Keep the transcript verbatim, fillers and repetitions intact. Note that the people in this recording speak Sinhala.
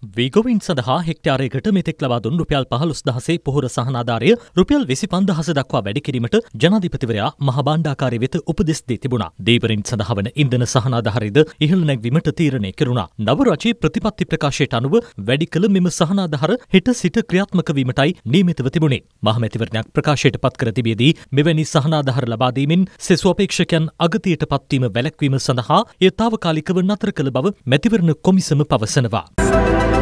වීගොවින් සඳහා හෙක්ටාරයකට මෙතෙක් ලබා දුන් රුපියල් පහළොස් දහසේ පොහොර සහනාධාරය රුපියල් විසි පන්දහස දක්වා වැඩි කිරීමට ජනාධිපතිවරයා මහ භාණ්ඩාකාරය වෙත උපදෙස් දී තිබුණා. දීවරින් සඳහා වන ඉන්ධන සහනාධාරයද ඉහළ නැංවීමට තීරණය කෙරුණා. නව රජයේ ප්‍රතිපත්ති ප්‍රකාශයට අනුව වැඩි කළ මෙම සහනාධාර හෙට සිට ක්‍රියාත්මක වීමටයි නියමිතව තිබුණේ. මහමැතිවරණයක් ප්‍රකාශයට පත් කර තිබියදී මෙවැනි සහනාධාර ලබා දීමෙන් සෙසු අපේක්ෂකයන් අගතියට පත්වීම වැළැක්වීම සඳහා එය තාවකාලිකව නතර කළ බව මැතිවරණ කොමිසම පවසනවා.